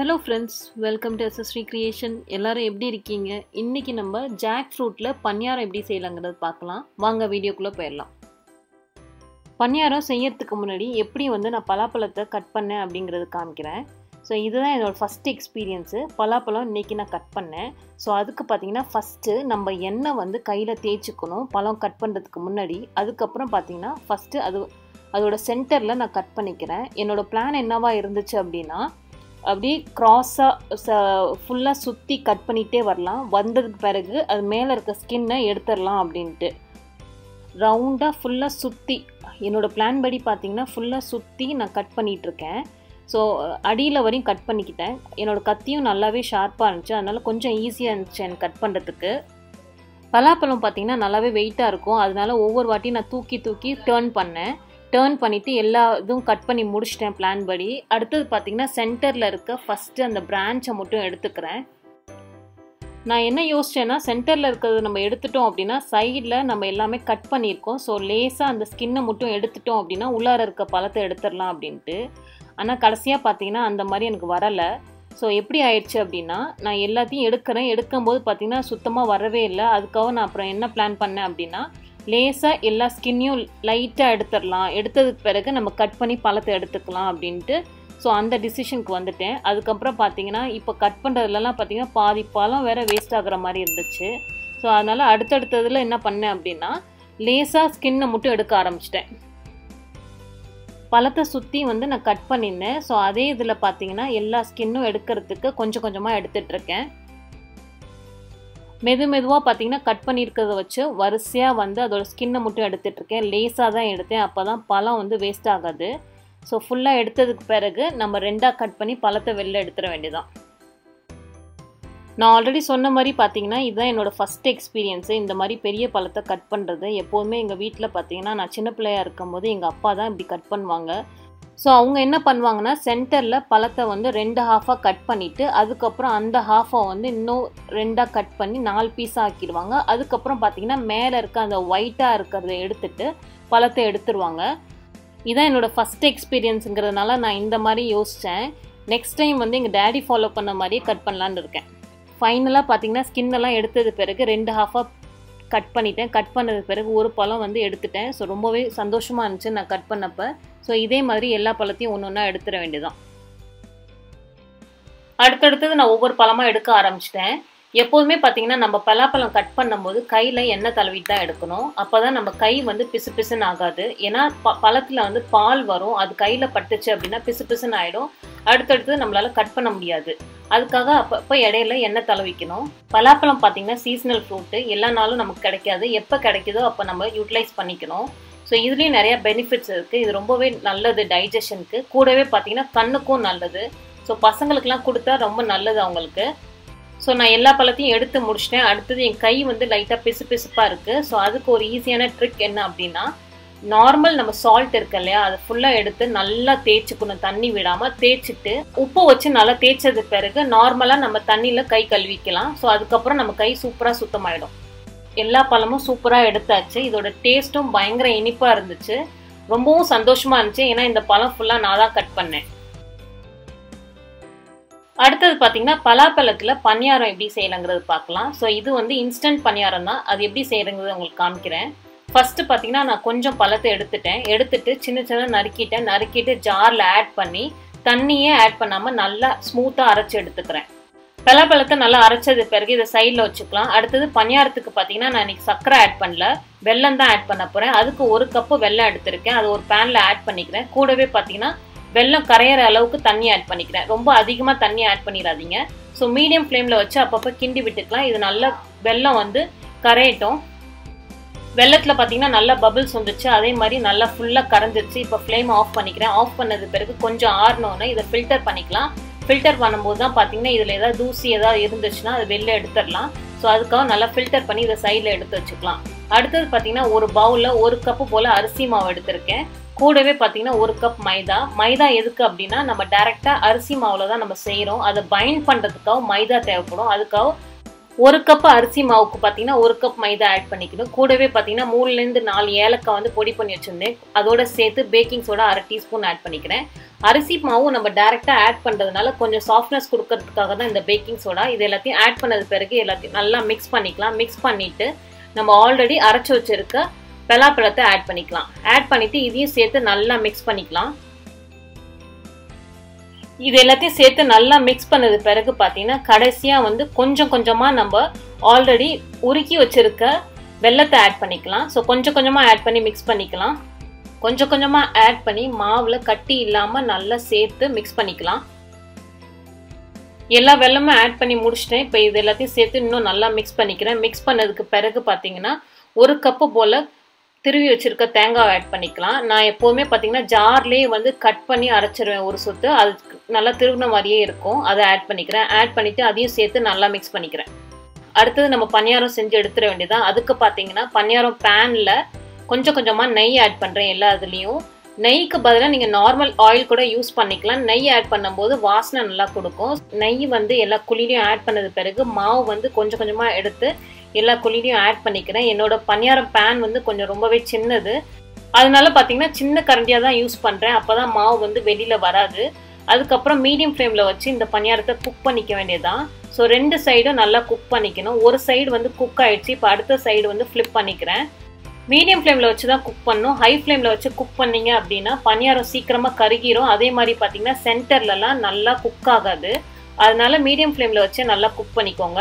Hello friends, welcome to SS Recreation. எல்லாரும் எப்படி இருக்கீங்க? இன்னைக்கு நம்ம ஜாக்ஃப்ரூட்ல பனியாரம் எப்படி செய்யலாம்ங்கறத பார்க்கலாம். வாங்க வீடியோக்குள்ள போயிரலாம். பனியாரம் செய்யறதுக்கு முன்னாடி எப்படி நான் பலாப்பழத்தை கட் பண்ணேன் அப்படிங்கறது காமிக்கிறேன். சோ இதுதான் என்னோட ஃபர்ஸ்ட் எக்ஸ்பீரியன்ஸ். பலாப்பழம் இன்னைக்கு நான் கட் பண்ணேன். சோ அதுக்கு பாத்தீங்கன்னா ஃபர்ஸ்ட் நம்ம எண்ணெய் கையில தேய்ச்சுக்கணும் பழம் கட் பண்றதுக்கு முன்னாடி. அதுக்கு அப்புறம் பாத்தீங்கன்னா ஃபர்ஸ்ட் அதோட சென்டர்ல நான் கட் பண்ணிக்கிறேன். என்னோட பிளான் என்னவா இருந்துச்சு அப்படினா அப்படியே கிராஸா ஃபுல்லா சுத்தி கட் பண்ணிட்டே வரலாம். வந்ததுக்கு பிறகு அது மேல இருக்க ஸ்கின்னை எடுத்துறலாம் அப்படினு ரவுண்டா ஃபுல்லா சுத்தி என்னோட பிளான் படி பாத்தீங்கன்னா ஃபுல்லா சுத்தி நான் கட் பண்ணிட்டு இருக்கேன். சோ அடியில வரையும் கட் பண்ணிக்கிட்டேன். என்னோட கத்தியும் நல்லாவே ஷார்ப்பா இருந்துச்சு. அதனால கொஞ்சம் ஈஸியா இருந்துச்சு எனக்கு கட் பண்றதுக்கு. பலாப்பழம் பாத்தீங்கன்னா நல்லாவே வெயிட்டா இருக்கும். அதனால ஒவ்வொரு வாட்டி நான் தூக்கி டர்ன் பண்ணிட்டு எல்லா இதுவும் கட் பண்ணி முடிச்சிட்டேன் பிளான் படி. அடுத்தது பாத்தீங்கன்னா சென்டர்ல இருக்க ஃபர்ஸ்ட் அந்த பிரான்ச்சை மட்டும் எடுத்துக்கிறேன். நான் என்ன யோசிச்சேன்னா சென்டர்ல இருக்கிறது நம்ம எடுத்துட்டோம் அப்படின்னா சைடில் நம்ம எல்லாமே கட் பண்ணியிருக்கோம். ஸோ லேசாக அந்த ஸ்கின்னை மட்டும் எடுத்துட்டோம் அப்படின்னா உள்ளார இருக்க பழத்தை எடுத்துடலாம் அப்படின்ட்டு. ஆனால் கடைசியாக பார்த்தீங்கன்னா அந்த மாதிரி எனக்கு வரலை. ஸோ எப்படி ஆயிடுச்சு அப்படின்னா நான் எல்லாத்தையும் எடுக்கும்போது பார்த்தீங்கன்னா சுத்தமாக வரவே இல்லை. அதுக்காக நான் அப்புறம் என்ன பிளான் பண்ணேன் அப்படின்னா லேசாக எல்லா ஸ்கின்னையும் லைட்டாக எடுத்துடலாம். எடுத்ததுக்கு பிறகு நம்ம கட் பண்ணி பழத்தை எடுத்துக்கலாம் அப்படின்ட்டு. ஸோ அந்த டிசிஷனுக்கு வந்துட்டேன். அதுக்கப்புறம் பார்த்தீங்கன்னா இப்போ கட் பண்ணுறதுலலாம் பார்த்தீங்கன்னா பாதி பழம் வேறு வேஸ்ட் ஆகுற மாதிரி இருந்துச்சு. ஸோ அதனால் அடுத்தடுத்ததில் என்ன பண்ணேன் அப்படின்னா லேசாக ஸ்கின்னை மட்டும் எடுக்க ஆரம்பிச்சிட்டேன். பழத்தை சுற்றி நான் கட் பண்ணியிருந்தேன். ஸோ அதே இதில் பார்த்தீங்கன்னா எல்லா ஸ்கின்னும் எடுக்கிறதுக்கு கொஞ்சம் கொஞ்சமாக எடுத்துகிட்ருக்கேன். மெதுவாக பார்த்தீங்கன்னா கட் பண்ணியிருக்கிறத வச்சு வரிசையாக அதோட ஸ்கின்னை மட்டும் எடுத்துகிட்ருக்கேன். லேஸாக தான் எடுத்தேன். அப்போ தான் பழம் வேஸ்ட் ஆகாது. ஸோ ஃபுல்லாக எடுத்ததுக்கு பிறகு நம்ம ரெண்டாக கட் பண்ணி பழத்தை வெளில எடுத்துட வேண்டியதான். நான் ஆல்ரெடி சொன்ன மாதிரி பார்த்தீங்கன்னா இதுதான் என்னோடய ஃபஸ்ட் எக்ஸ்பீரியன்ஸு. இந்த மாதிரி பெரிய பழத்தை கட் பண்ணுறது. எப்போதுமே எங்கள் வீட்டில் பார்த்தீங்கன்னா நான் சின்ன பிள்ளையாக இருக்கும்போது எங்கள் அப்பா தான் இப்படி கட் பண்ணுவாங்க. ஸோ அவங்க என்ன பண்ணுவாங்கன்னா சென்டரில் பழத்தை 2 ஹாஃபாக கட் பண்ணிவிட்டு அதுக்கப்புறம் அந்த ஹாஃபை இன்னும் 2ஆக கட் பண்ணி 4 பீஸாக ஆக்கிடுவாங்க. அதுக்கப்புறம் பார்த்தீங்கன்னா மேலே இருக்க அந்த ஒயிட்டாக இருக்கிறத எடுத்துட்டு பழத்தை எடுத்துருவாங்க. இதான் என்னோடய ஃபஸ்ட் எக்ஸ்பீரியன்ஸுங்கிறதுனால நான் இந்த மாதிரி யோசித்தேன். நெக்ஸ்ட் டைம் எங்கள் டேடி ஃபாலோ பண்ண மாதிரியே கட் பண்ணலான்னு இருக்கேன். ஃபைனலாக பார்த்தீங்கன்னா ஸ்கின்னெல்லாம் எடுத்தது பிறகு 2 ஹாஃபாக கட் பண்ணிட்டேன். கட் பண்ணது பிறகு ஒரு பழம் எடுத்துட்டேன். ஸோ ரொம்பவே சந்தோஷமாக இருந்துச்சு நான் கட் பண்ணப்போ. ஸோ இதே மாதிரி எல்லா பழத்தையும் ஒன்று ஒன்றா எடுத்துட வேண்டியதான். அடுத்தடுத்தது நான் ஒவ்வொரு பழமாக எடுக்க ஆரம்பிச்சிட்டேன். எப்போதுமே பார்த்தீங்கன்னா நம்ம பலாப்பழம் கட் பண்ணும்போது கையில் எண்ணெய் தடவிட்டு தான் எடுக்கணும். அப்போ தான் நம்ம கை பிசு பிசுன்னு ஆகாது. ஏன்னா பழத்தில் பால் வரும். அது கையில் பட்டுச்சு அப்படின்னா பிசு பிசுன்னு ஆகிடும். அடுத்தடுத்து நம்மளால் கட் பண்ண முடியாது. அதுக்காக அப்போ இடையில எண்ணெய் தடவிக்கணும். பலாப்பழம் பார்த்தீங்கன்னா சீசனல் ஃப்ரூட்டு. எல்லா நாளும் நமக்கு கிடைக்காது. எப்போ கிடைக்குதோ அப்போ நம்ம யூட்டிலைஸ் பண்ணிக்கணும். ஸோ இதுலேயும் நிறையா பெனிஃபிட்ஸ் இருக்குது. இது ரொம்பவே நல்லது டைஜஷனுக்கு. கூடவே பார்த்தீங்கன்னா கண்ணுக்கும் நல்லது. ஸோ பசங்களுக்கெல்லாம் கொடுத்தா ரொம்ப நல்லது அவங்களுக்கு. ஸோ நான் எல்லா பழத்தையும் எடுத்து முடிச்சிட்டேன். அடுத்தது என் கை லைட்டாக பிசுப்பாக இருக்குது. ஸோ அதுக்கு ஒரு ஈஸியான ட்ரிக் என்ன அப்படின்னா நார்மல் நம்ம சால்ட் இருக்கு இல்லையா அதை ஃபுல்லாக எடுத்து நல்லா தேய்ச்சிக்கணும். தண்ணி விடாமல் தேய்ச்சிட்டு உப்பு வச்சு நல்லா தேய்ச்சது பிறகு நார்மலாக நம்ம தண்ணியில் கை கழுவிக்கலாம். ஸோ அதுக்கப்புறம் நம்ம கை சூப்பராக சுத்தமாயிடும். எல்லா பழமும் சூப்பராக எடுத்தாச்சு. இதோட டேஸ்ட்டும் பயங்கர இனிப்பாக இருந்துச்சு. ரொம்பவும் சந்தோஷமாக இருந்துச்சு. ஏன்னா இந்த பழம் ஃபுல்லாக நான் தான் கட் பண்ணேன். அடுத்தது பார்த்தீங்கன்னா பலாப்பழத்தில் பனியாரம் எப்படி செய்யலாங்கிறது பார்க்கலாம். ஸோ இது இன்ஸ்டன்ட் பனியாரம் தான். அது எப்படி செய்யறங்கிறது உங்களுக்கு காமிக்கிறேன். ஃபர்ஸ்ட் பார்த்தீங்கன்னா நான் கொஞ்சம் பழத்தை எடுத்துட்டு சின்ன நறுக்கிட்டு ஜாரில் ஆட் பண்ணி தண்ணியே ஆட் பண்ணாமல் நல்லா ஸ்மூத்தாக அரைச்சி எடுத்துக்கிறேன். பலாப்பழத்தை நல்லா அரைச்சது பிறகு இதை சைடில் வச்சுக்கலாம். அடுத்தது பனியாரத்துக்கு பார்த்தீங்கன்னா நான் இன்னைக்கு சர்க்கரை ஆட் பண்ணல, வெல்லம் தான் ஆட் பண்ண போகிறேன். அதுக்கு 1 கப்பு வெல்லம் எடுத்திருக்கேன். அது ஒரு பேனில் ஆட் பண்ணிக்கிறேன். கூடவே பார்த்தீங்கன்னா வெல்லம் கரையிற அளவுக்கு தண்ணி ஆட் பண்ணிக்கிறேன். ரொம்ப அதிகமாக தண்ணி ஆட் பண்ணிடாதீங்க. ஸோ மீடியம் ஃப்ளேமில் வச்சு அப்பப்போ கிண்டி விட்டுக்கலாம். இது நல்லா வெல்லம் கரையட்டும். வெள்ளத்தில் பார்த்தீங்கன்னா நல்லா பபிள்ஸ் வந்துச்சு. அதே மாதிரி நல்லா ஃபுல்லாக கரைஞ்சிருச்சு. இப்போ ஃப்ளேம் ஆஃப் பண்ணிக்கிறேன். ஆஃப் பண்ணது பிறகு கொஞ்சம் ஆறணுன்னு இதை ஃபில்டர் பண்ணிக்கலாம். ஃபில்டர் பண்ணும்போது தான் பார்த்தீங்கன்னா இதில் ஏதாவது தூசி ஏதாவது இருந்துச்சுன்னா அதை வெளில எடுத்துடலாம். ஸோ அதுக்காக நல்லா ஃபில்டர் பண்ணி இதை சைடில் எடுத்து வச்சுக்கலாம். அடுத்தது பார்த்தீங்கன்னா ஒரு பவுலில் 1 கப்பு போல் அரிசி மாவு எடுத்திருக்கேன். கூடவே பார்த்தீங்கன்னா 1 கப் மைதா எதுக்கு அப்படின்னா நம்ம டைரெக்டாக அரிசி மாவில் தான் நம்ம செய்கிறோம். அதை பைண்ட் பண்ணுறதுக்காக மைதா தேவைப்படும். அதுக்காக 1 கப் அரிசி மாவுக்கு பார்த்தீங்கன்னா 1 கப் மைதா ஆட் பண்ணிக்கணும். கூடவே பார்த்தீங்கன்னா 3 to 4 ஏலக்காய் பொடி பண்ணி வச்சுருந்தேன். அதோட சேர்த்து பேக்கிங் சோடா 1/2 டீஸ்பூன் ஆட் பண்ணிக்கிறேன். அரிசி மாவு நம்ம டைரெக்டாக ஆட் பண்ணுறதுனால கொஞ்சம் சாஃப்ட்னஸ் கொடுக்கறதுக்காக தான் இந்த பேக்கிங் சோடா. இது எல்லாத்தையும் ஆட் பண்ணது பிறகு எல்லாத்தையும் நல்லா மிக்ஸ் பண்ணிக்கலாம். மிக்ஸ் பண்ணிவிட்டு நம்ம ஆல்ரெடி அரைச்சி வச்சுருக்க பலாப்பழத்தை ஆட் பண்ணிக்கலாம். ஆட் பண்ணிவிட்டு இதையும் சேர்த்து நல்லா மிக்ஸ் பண்ணிக்கலாம். இது எல்லாத்தையும் சேர்த்து நல்லா மிக்ஸ் பண்ணது பிறகு பார்த்தீங்கன்னா கடைசியாக வந்து கொஞ்சம் கொஞ்சமாக நம்ம ஆல்ரெடி உருக்கி வச்சுருக்க வெல்லத்தை ஆட் பண்ணிக்கலாம். ஸோ கொஞ்சம் கொஞ்சமாக ஆட் பண்ணி மிக்ஸ் பண்ணிக்கலாம். கொஞ்சம் கொஞ்சமாக ஆட் பண்ணி மாவில் கட்டி இல்லாமல் நல்லா சேர்த்து மிக்ஸ் பண்ணிக்கலாம். எல்லா வெல்லமும் ஆட் பண்ணி முடிச்சிட்டேன். இப்போ இது எல்லாத்தையும் சேர்த்து இன்னும் நல்லா மிக்ஸ் பண்ணிக்கிறேன். மிக்ஸ் பண்ணதுக்கு பிறகு பார்த்தீங்கன்னா 1 கப்பு போல் திருவி வச்சுருக்க தேங்காய் ஆட் பண்ணிக்கலாம். நான் எப்போவுமே பார்த்தீங்கன்னா ஜார்லேயே வந்து கட் பண்ணி அரைச்சிருவேன் ஒரு சொத்து. அது நல்லா திருவின மாதிரியே இருக்கும். அதை ஆட் பண்ணிக்கிறேன். ஆட் பண்ணிவிட்டு அதையும் சேர்த்து நல்லா மிக்ஸ் பண்ணிக்கிறேன். அடுத்தது நம்ம பணியாரம் செஞ்சு எடுத்துட வேண்டியதான். அதுக்கு பார்த்தீங்கன்னா பணியாரம் பேனில் கொஞ்சம் கொஞ்சமாக நெய் ஆட் பண்ணுறேன். எல்லா இதுலேயும் நெய்க்கு பதிலாக நீங்கள் நார்மல் ஆயில் கூட யூஸ் பண்ணிக்கலாம். நெய் ஆட் பண்ணும்போது வாசனை நல்லா கொடுக்கும். நெய் வந்து எல்லா குழிலையும் ஆட் பண்ணது பிறகு மாவு வந்து கொஞ்சம் கொஞ்சமாக எடுத்து எல்லா குழிலையும் ஆட் பண்ணிக்கிறேன். என்னோட பணியாரம் பேன் வந்து கொஞ்சம் ரொம்பவே சின்னது, அதனால பார்த்தீங்கன்னா சின்ன கரண்டியாக தான் யூஸ் பண்ணுறேன். அப்போ தான் மாவு வந்து வெளியில் வராது. அதுக்கப்புறம் மீடியம் ஃப்ளேமில் வச்சு இந்த பணியாரத்தை குக் பண்ணிக்க வேண்டியதான். ஸோ 2 சைடும் நல்லா குக் பண்ணிக்கணும். ஒரு சைடு வந்து குக் ஆகிடுச்சு. இப்போ அடுத்த சைடு வந்து ஃப்ளிப் பண்ணிக்கிறேன். மீடியம் ஃப்ளேமில் வச்சு தான் குக் பண்ணணும். ஹை ஃப்ளேமில் வச்சு குக் பண்ணிங்க அப்படின்னா பணியாரம் சீக்கிரமாக கருகிரும். அதே மாதிரி பார்த்தீங்கன்னா சென்டர்லலாம் நல்லா குக் ஆகாது. அதனால மீடியம் ஃப்ளேமில் வச்சு நல்லா குக் பண்ணிக்கோங்க.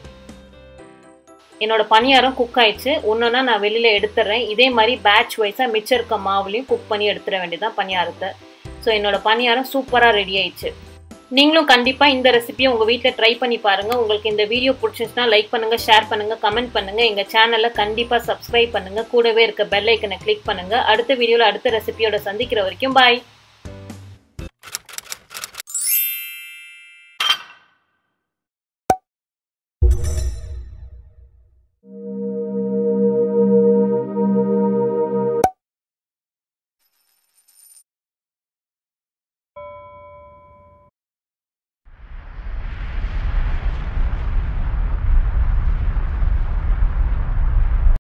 என்னோட பணியாரம் குக் ஆயிடுச்சு. ஒன்றுனா நான் வெளியில் எடுத்துடுறேன். இதே மாதிரி பேட்ச் வைஸாக மிச்சம் இருக்க மாவுலையும் குக் பண்ணி எடுத்துட வேண்டியதான் பணியாரத்தை. ஸோ என்னோட பணியாரம் சூப்பராக ரெடி ஆயிடுச்சு. நீங்களும் கண்டிப்பாக இந்த ரெசிபியை உங்கள் வீட்டில் ட்ரை பண்ணி பாருங்கள். உங்களுக்கு இந்த வீடியோ பிடிச்சிருந்துச்சுன்னா லைக் பண்ணுங்கள், ஷேர் பண்ணுங்கள், கமெண்ட் பண்ணுங்கள். எங்கள் சேனலை கண்டிப்பாக சப்ஸ்கிரைப் பண்ணுங்கள். கூடவே இருக்க பெல் ஐக்கனை கிளிக் பண்ணுங்கள். அடுத்த வீடியோவில் அடுத்த ரெசிபியோட சந்திக்கிற வரைக்கும் பாய்.